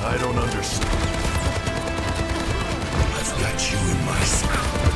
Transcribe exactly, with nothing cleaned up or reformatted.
I don't understand. I've got you in my sight.